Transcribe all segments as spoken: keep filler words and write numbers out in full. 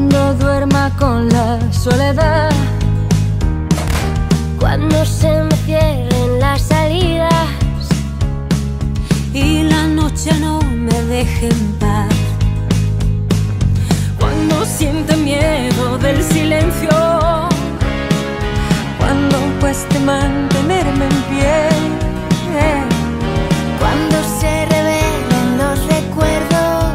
Cuando duerma con la soledad, cuando se me cierren las salidas y la noche no me deje en paz, cuando sienta miedo del silencio, cuando cueste mantenerme en pie, cuando se revelen los recuerdos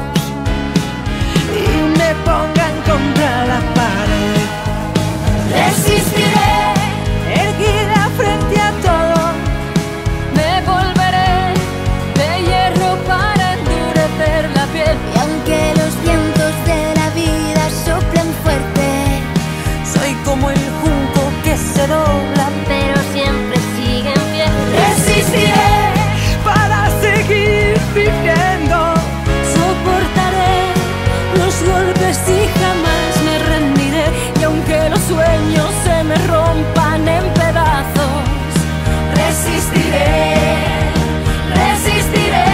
y me pongan contra la pared, resistiré, erguida frente a todo. me volveré de hierro para endurecer la piel. Y aunque los vientos de la vida soplen fuerte, soy como el junco que se dobla, pero siempre sigue en pie. resistiré para seguir viviendo, soportaré los golpes y jamás me rendiré. Y aunque los sueños se me rompan en pedazos, resistiré, resistiré.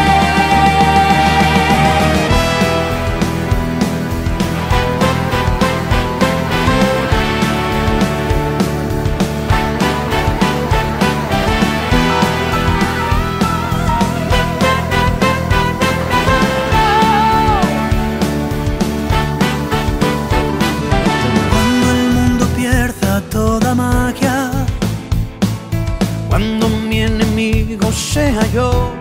Toda magia, cuando mi enemigo sea yo,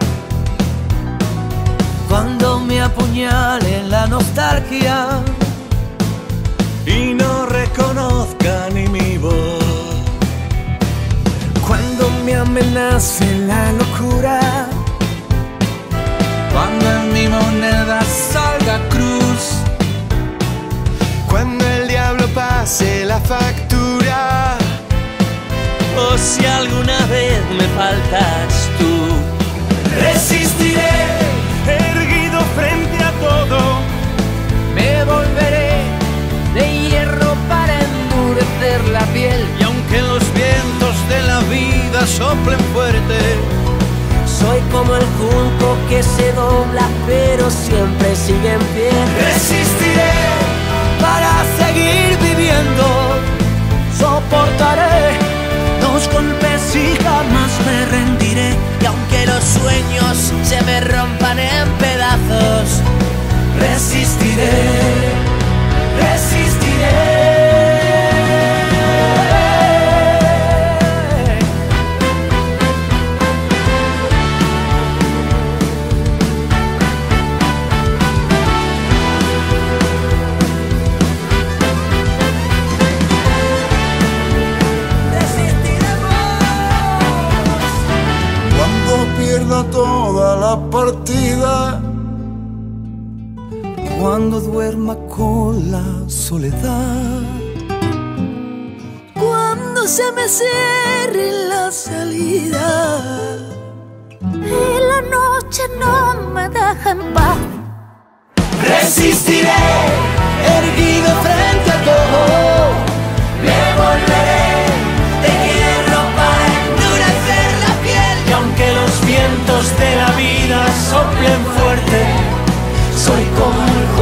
cuando me apuñale la nostalgia y no reconozca ni mi voz, cuando me amenace la locura, cuando en mi moneda salga cruz, cuando el diablo pase la factura, o si alguna vez me faltas tú, resistiré, erguido frente a todo. me volveré de hierro para endurecer la piel. Y aunque los vientos de la vida soplen fuerte, Soy como el junco que se dobla pero siempre sigue en pie. resistiré Para seguir viviendo, soportaré los golpes y jamás me rendiré. Y aunque los sueños se me rompan en pedazos, resistiré, resistiré. Pierda toda la partida, cuando duerma con la soledad, cuando se me cierre la salida y la noche no me deja en paz, Resistiré, erguido frente a todo. Me volveré de hierro para endurecer la piel. Y aunque los vientos de la vida soplen fuerte, soy como el